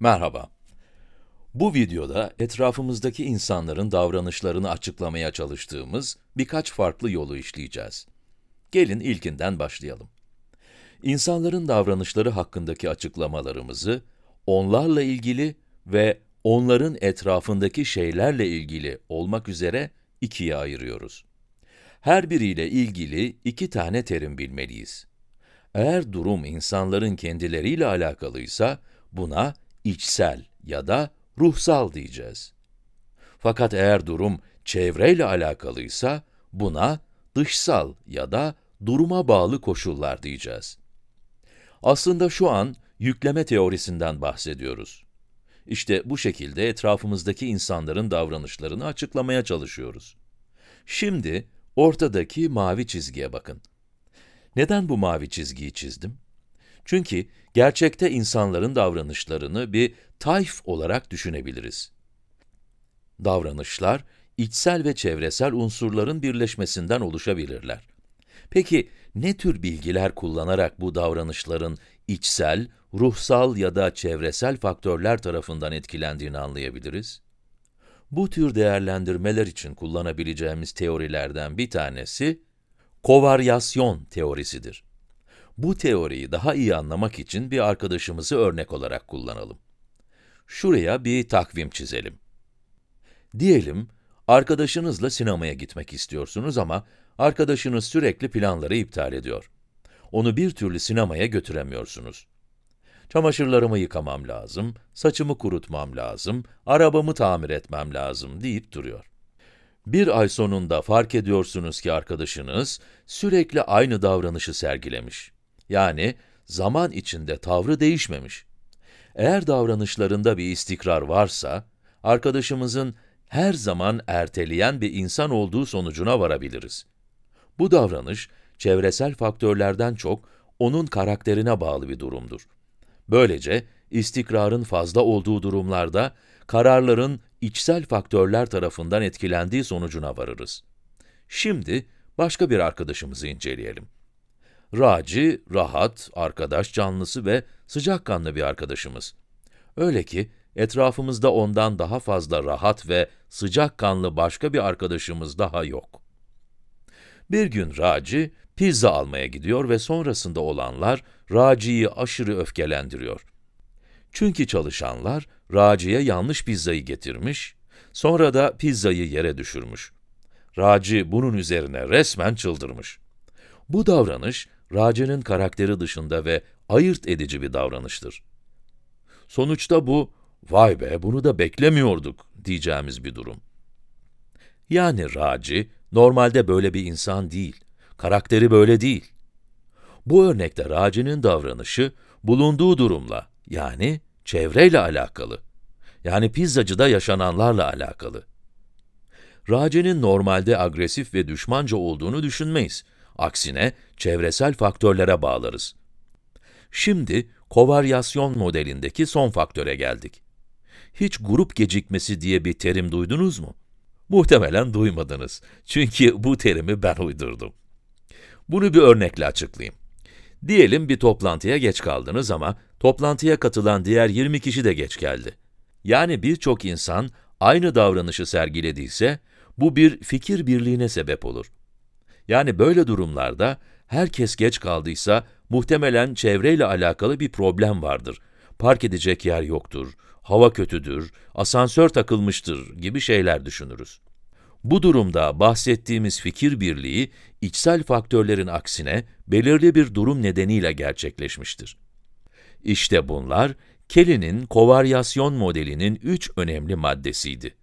Merhaba. Bu videoda etrafımızdaki insanların davranışlarını açıklamaya çalıştığımız birkaç farklı yolu işleyeceğiz. Gelin ilkinden başlayalım. İnsanların davranışları hakkındaki açıklamalarımızı, onlarla ilgili ve onların etrafındaki şeylerle ilgili olmak üzere ikiye ayırıyoruz. Her biriyle ilgili iki tane terim bilmeliyiz. Eğer durum insanların kendileriyle alakalıysa, buna içsel ya da ruhsal diyeceğiz. Fakat eğer durum çevreyle alakalıysa, buna dışsal ya da duruma bağlı koşullar diyeceğiz. Aslında şu an yükleme teorisinden bahsediyoruz. İşte bu şekilde etrafımızdaki insanların davranışlarını açıklamaya çalışıyoruz. Şimdi ortadaki mavi çizgiye bakın. Neden bu mavi çizgiyi çizdim? Çünkü gerçekte insanların davranışlarını bir tayf olarak düşünebiliriz. Davranışlar, içsel ve çevresel unsurların birleşmesinden oluşabilirler. Peki, ne tür bilgiler kullanarak bu davranışların içsel, ruhsal ya da çevresel faktörler tarafından etkilendiğini anlayabiliriz? Bu tür değerlendirmeler için kullanabileceğimiz teorilerden bir tanesi, kovaryasyon teorisidir. Bu teoriyi daha iyi anlamak için bir arkadaşımızı örnek olarak kullanalım. Şuraya bir takvim çizelim. Diyelim, arkadaşınızla sinemaya gitmek istiyorsunuz ama arkadaşınız sürekli planları iptal ediyor. Onu bir türlü sinemaya götüremiyorsunuz. Çamaşırlarımı yıkamam lazım, saçımı kurutmam lazım, arabamı tamir etmem lazım deyip duruyor. Bir ay sonunda fark ediyorsunuz ki arkadaşınız sürekli aynı davranışı sergilemiş. Yani zaman içinde tavrı değişmemiş. Eğer davranışlarında bir istikrar varsa, arkadaşımızın her zaman erteleyen bir insan olduğu sonucuna varabiliriz. Bu davranış, çevresel faktörlerden çok onun karakterine bağlı bir durumdur. Böylece, istikrarın fazla olduğu durumlarda, kararların içsel faktörler tarafından etkilendiği sonucuna varırız. Şimdi, başka bir arkadaşımızı inceleyelim. Raci, rahat, arkadaş canlısı ve sıcakkanlı bir arkadaşımız. Öyle ki, etrafımızda ondan daha fazla rahat ve sıcakkanlı başka bir arkadaşımız daha yok. Bir gün Raci, pizza almaya gidiyor ve sonrasında olanlar, Raci'yi aşırı öfkelendiriyor. Çünkü çalışanlar, Raci'ye yanlış pizzayı getirmiş, sonra da pizzayı yere düşürmüş. Raci bunun üzerine resmen çıldırmış. Bu davranış, Raci'nin karakteri dışında ve ayırt edici bir davranıştır. Sonuçta bu, vay be bunu da beklemiyorduk diyeceğimiz bir durum. Yani Raci, normalde böyle bir insan değil, karakteri böyle değil. Bu örnekte Raci'nin davranışı, bulunduğu durumla, yani çevreyle alakalı. Yani pizzacıda yaşananlarla alakalı. Raci'nin normalde agresif ve düşmanca olduğunu düşünmeyiz. Aksine çevresel faktörlere bağlarız. Şimdi, kovaryasyon modelindeki son faktöre geldik. Hiç grup gecikmesi diye bir terim duydunuz mu? Muhtemelen duymadınız. Çünkü bu terimi ben uydurdum. Bunu bir örnekle açıklayayım. Diyelim bir toplantıya geç kaldınız ama toplantıya katılan diğer 20 kişi de geç geldi. Yani birçok insan aynı davranışı sergilediyse, bu bir fikir birliğine sebep olur. Yani böyle durumlarda, herkes geç kaldıysa, muhtemelen çevreyle alakalı bir problem vardır. Park edecek yer yoktur, hava kötüdür, asansör takılmıştır gibi şeyler düşünürüz. Bu durumda bahsettiğimiz fikir birliği, içsel faktörlerin aksine belirli bir durum nedeniyle gerçekleşmiştir. İşte bunlar, Kelly'nin kovaryasyon modelinin 3 önemli maddesiydi.